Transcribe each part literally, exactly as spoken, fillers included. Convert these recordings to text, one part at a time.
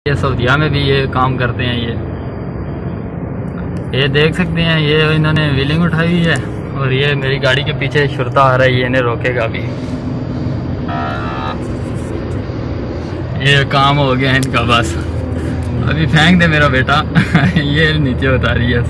ये सऊदीया में भी ये काम करते हैं। ये ये देख सकते हैं, ये इन्होंने व्हीलिंग उठाई हुई है और ये मेरी गाड़ी के पीछे शुरता आ रहा है, ये इन्हें रोकेगा भी। ये काम हो गया इनका, बस अभी फेंक दे मेरा बेटा। ये नीचे उतारी है।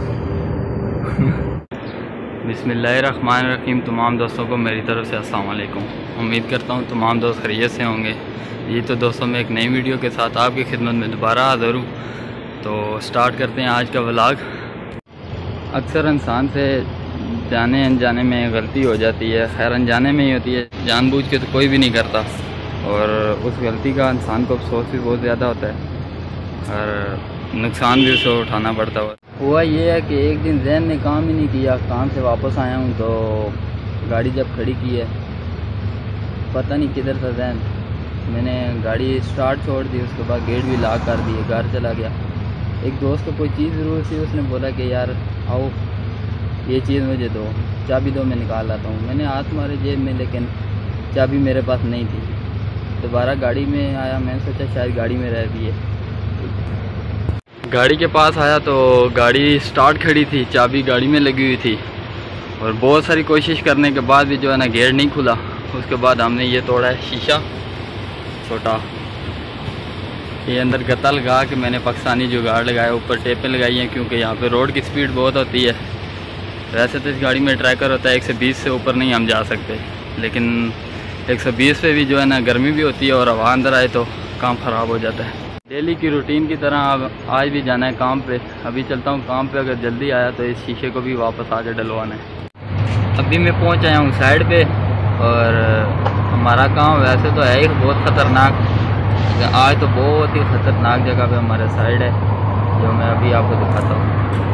बिस्मिल्लाहिर्रहमानिर्रहीम। तमाम दोस्तों को मेरी तरफ से अस्सलाम वालेकुम। उम्मीद करता हूँ तमाम दोस्त खैरियत से होंगे। ये तो दोस्तों मैं एक नई वीडियो के साथ आपकी खिदमत में दोबारा हाज़िर हूँ। तो स्टार्ट करते हैं आज का व्लॉग। अक्सर इंसान से जाने अनजाने में गलती हो जाती है, खैर अनजाने में ही होती है, जानबूझ के तो कोई भी नहीं करता। और उस गलती का इंसान को अफसोस भी बहुत ज़्यादा होता है और नुकसान भी उसे उठाना पड़ता है। हुआ ये है कि एक दिन जहन ने काम ही नहीं किया, काम से वापस आया हूँ तो गाड़ी जब खड़ी की है पता नहीं किधर था जहन, मैंने गाड़ी स्टार्ट छोड़ दी, उसके बाद गेट भी लॉक कर दिए, घर चला गया। एक दोस्त को कोई चीज़ ज़रूरत थी, उसने बोला कि यार आओ ये चीज़ मुझे दो, चाबी दो, मैं निकाल लाता हूँ। मैंने हाथ मारे जेब में, लेकिन चाबी मेरे पास नहीं थी। दोबारा गाड़ी में आया, मैंने सोचा शायद गाड़ी में रह गई है। गाड़ी के पास आया तो गाड़ी स्टार्ट खड़ी थी, चाबी गाड़ी में लगी हुई थी और बहुत सारी कोशिश करने के बाद भी जो है ना गेट नहीं खुला। उसके बाद हमने ये तोड़ा है शीशा छोटा, ये अंदर गत्ता लगा के मैंने पाकिस्तानी जुगाड़ लगाया, ऊपर टेपें लगाई हैं क्योंकि यहाँ पे रोड की स्पीड बहुत होती है। वैसे तो इस गाड़ी में ट्रैकर होता है, एक सौ बीस से ऊपर नहीं हम जा सकते, लेकिन एक सौ बीस पे भी जो है ना गर्मी भी होती है और हवा अंदर आए तो काम ख़राब हो जाता है। डेली की रूटीन की तरह अब आज भी जाना है काम पे। अभी चलता हूँ काम पे, अगर जल्दी आया तो इस शीशे को भी वापस आके डलवाना है। अभी मैं पहुँच आया हूँ साइड पे और हमारा काम वैसे तो है ही बहुत ख़तरनाक, आज तो बहुत ही ख़तरनाक जगह पे हमारे साइड है जो मैं अभी आपको दिखाता हूँ।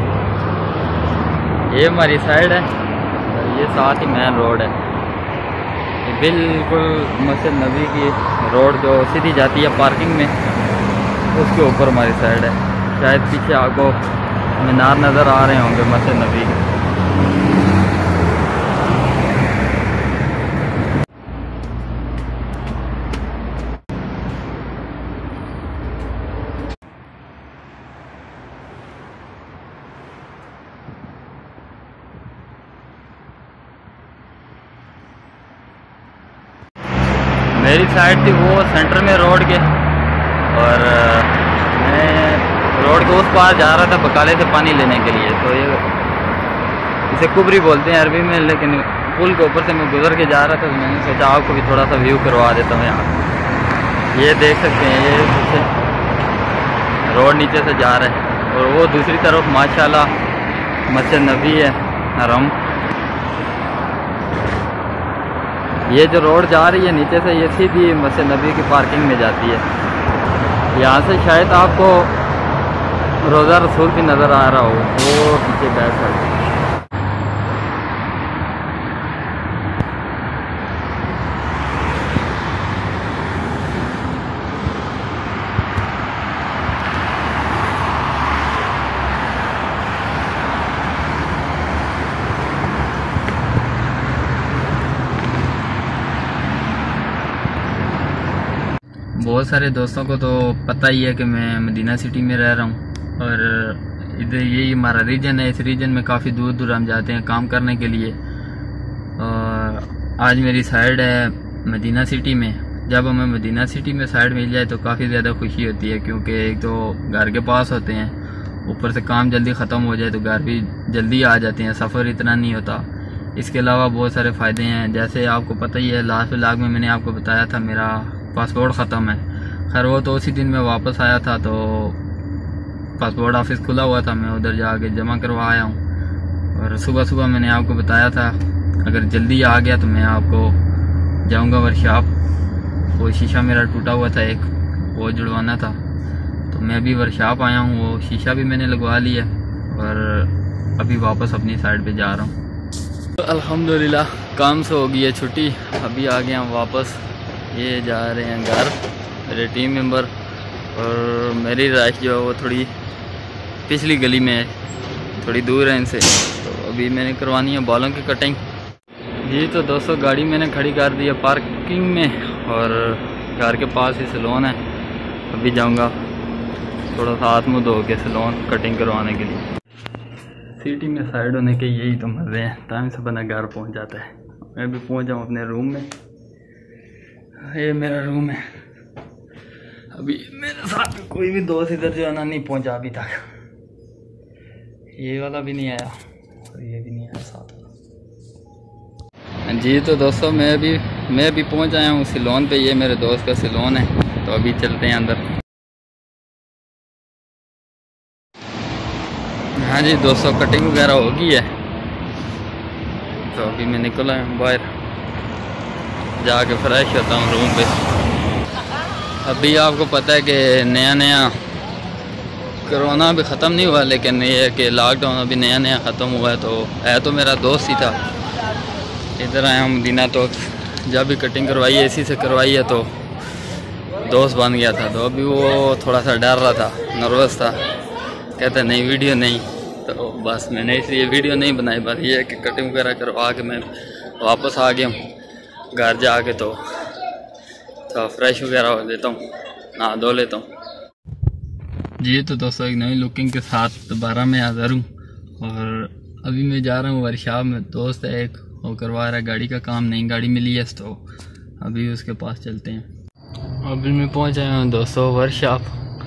ये हमारी साइड है, ये साथ ही मेन रोड है, ये बिल्कुल मस्जिद नबी की रोड जो सीधी जाती है पार्किंग में, उसके ऊपर हमारी साइड है। शायद पीछे आपको मीनार नज़र आ रहे होंगे मस्जिद नबी के। मेरी साइड थी वो सेंटर में रोड के, और मैं रोड के उस पार जा रहा था बकाले से पानी लेने के लिए। तो ये इसे कुबरी बोलते हैं अरबी में, लेकिन पुल के ऊपर से मैं गुजर के जा रहा था तो मैंने सोचा आपको भी थोड़ा सा व्यू करवा देता हूँ। यहाँ ये देख सकते हैं, ये पीछे रोड नीचे से जा रहा है और वो दूसरी तरफ माशाल्लाह मस्जिद नबी है हरम। ये जो रोड जा रही है नीचे से, ये सीधी मस्जिद नबी की पार्किंग में जाती है। यहाँ से शायद आपको रोज़ा रसूल भी नज़र आ रहा हो, वो पीछे बैक साइड। बहुत सारे दोस्तों को तो पता ही है कि मैं मदीना सिटी में रह रहा हूँ और इधर यही हमारा रीजन है। इस रीजन में काफ़ी दूर दूर हम जाते हैं काम करने के लिए। और आज मेरी साइड है मदीना सिटी में। जब हमें मदीना सिटी में साइड मिल जाए तो काफ़ी ज़्यादा खुशी होती है, क्योंकि एक तो घर के पास होते हैं, ऊपर से काम जल्दी ख़त्म हो जाए तो घर भी जल्दी आ जाते हैं, सफ़र इतना नहीं होता। इसके अलावा बहुत सारे फ़ायदे हैं, जैसे आपको पता ही है लास्ट व्लॉग में मैंने आपको बताया था मेरा पासपोर्ट ख़त्म है। खैर वो तो उसी दिन मैं वापस आया था तो पासपोर्ट ऑफिस खुला हुआ था, मैं उधर जाके जमा करवा आया हूँ। और सुबह सुबह मैंने आपको बताया था अगर जल्दी आ गया तो मैं आपको जाऊँगा वर्कशॉप। वो शीशा मेरा टूटा हुआ था एक, वो जुड़वाना था, तो मैं अभी वर्कशॉप आया हूँ। वो शीशा भी मैंने लगवा लिया और अभी वापस अपनी साइड पे जा रहा हूँ। तो अल्हम्दुलिल्लाह काम से हो गई है छुट्टी, अभी आ गया हूँ वापस। ये जा रहे हैं घर मेरे टीम मेंबर, और मेरी राइश जो है वो थोड़ी पिछली गली में है, थोड़ी दूर है इनसे, तो अभी मैंने करवानी है बालों की कटिंग। जी तो दोस्तों गाड़ी मैंने खड़ी कर दी है पार्किंग में और घर के पास ही सैलून है, अभी जाऊंगा थोड़ा सा हाथ मुँह धो के सैलून कटिंग करवाने के लिए। सिटी में साइड होने के यही तो मज़े हैं, टाइम से बना घर पहुंच जाता है। मैं भी पहुंच जाऊँ अपने रूम में। ये मेरा रूम है। अभी मेरे साथ कोई भी दोस्त इधर जो है ना नहीं पहुंचा अभी तक। ये वाला भी नहीं आया और ये भी नहीं आया साथ। जी तो दोस्तों मैं भी मैं भी पहुंच आया हूँ सैलून पे। ये मेरे दोस्त का सैलून है, तो अभी चलते हैं अंदर। हाँ जी दोस्तों, कटिंग वगैरह हो गई है, तो अभी मैं निकल आया हूँ बाहर, जाके फ्रेश होता हूँ रूम पे। अभी आपको पता है कि नया नया कोरोना भी ख़त्म नहीं हुआ, लेकिन ये है कि लॉकडाउन अभी नया नया ख़त्म हुआ है। तो है तो मेरा दोस्त ही था, इधर आया हूँ मदीना। तो जब भी कटिंग करवाई है इसी से करवाई है, तो दोस्त बन गया था। तो अभी वो थोड़ा सा डर रहा था, नर्वस था, कहता नहीं वीडियो नहीं। तो बस मैंने इसलिए वीडियो नहीं बनाई। बस ये है कि कटिंग वगैरह करवा के मैं वापस आ गया हूँ घर जाके। तो तो फ्रेश वगैरह हो लेता हूँ, नहा धो लेता हूँ। जी तो दोस्तों एक नई लुकिंग के साथ दोबारा मैं हाज़िर हूँ। और अभी मैं जा रहा हूँ वर्कशॉप में। दोस्त है एक, वो करवा रहा है गाड़ी का काम, नई गाड़ी मिली है, तो अभी उसके पास चलते हैं। अभी मैं पहुँच आया हूँ दोस्तों वर्कशॉप।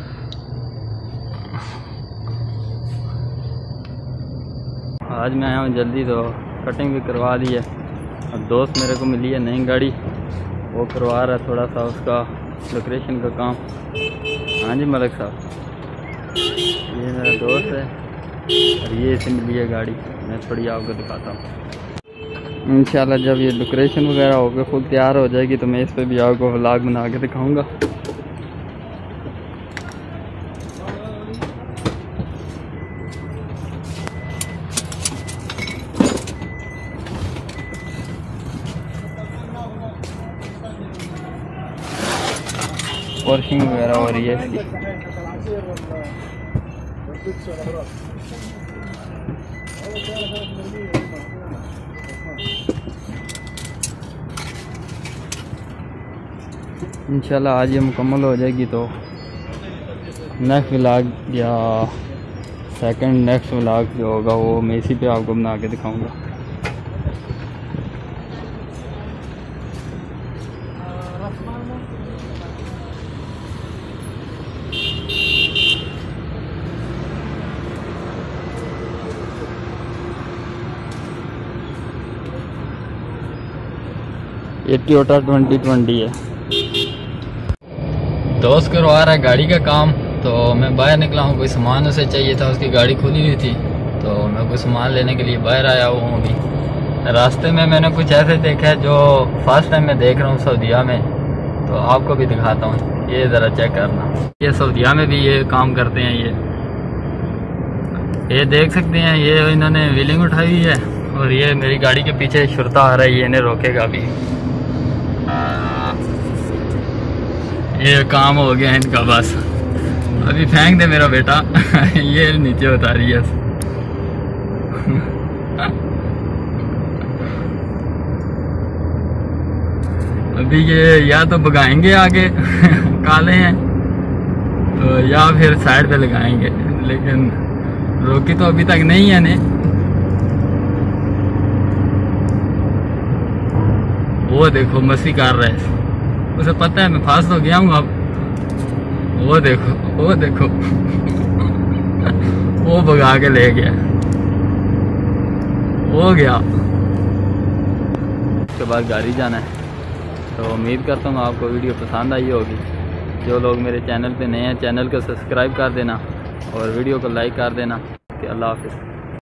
आज मैं आया हूँ जल्दी, तो कटिंग भी करवा दी है। अब दोस्त मेरे को मिली है नई गाड़ी, वो करवा रहा है थोड़ा सा उसका डेकोरेशन का काम। हाँ जी मलिक साहब, ये मेरा दोस्त है और ये इसे मिली है गाड़ी। मैं थोड़ी आपको दिखाता हूँ। इंशाल्लाह जब ये डेकोरेशन वगैरह होकर खुद तैयार हो जाएगी तो मैं इस पर भी आपको व्लॉग बना के दिखाऊँगा। वॉशिंग वगैरह हो रही है इसकी। इंशाल्लाह आज ये मुकम्मल हो जाएगी, तो नेक्स्ट व्लॉग या सेकंड नेक्स्ट व्लॉग जो होगा वो मैं इसी पे आपको बना के दिखाऊंगा। ये टोयोटा ट्वेंटी ट्वेंटी है। दोस्त करवा रहा है गाड़ी का काम, तो मैं बाहर निकला हूँ। कोई सामान उसे चाहिए था, उसकी गाड़ी खुली हुई थी, तो मैं कोई सामान लेने के लिए बाहर आया हूँ। अभी रास्ते में मैंने कुछ ऐसे देखा है जो फर्स्ट टाइम मैं देख रहा हूँ सऊदीया में, तो आपको भी दिखाता हूँ। ये ज़रा चेक करना, ये सऊदीया में भी ये काम करते हैं। ये ये देख सकते हैं, ये इन्होंने व्हीलिंग उठाई हुई है और ये मेरी गाड़ी के पीछे शुरता आ रही है, इन्हें रोकेगा अभी। ये काम हो गया इनका, बस अभी फेंक दे मेरा बेटा। ये नीचे उतारी है। अभी ये या तो भगाएंगे आगे काले हैं, तो या फिर साइड पे लगाएंगे, लेकिन रोकी तो अभी तक नहीं है ने। वो देखो मस्ती कर रहा है, उसे पता है मैं फास्ट हो गया हूँ अब। वो देखो वो देखो वो भगा के ले गया, हो गया। उसके बाद गाड़ी जाना है। तो उम्मीद करता हूँ आपको वीडियो पसंद आई होगी। जो लोग मेरे चैनल पे नए हैं, चैनल को सब्सक्राइब कर देना और वीडियो को लाइक कर देना। अल्लाह हाफिज़।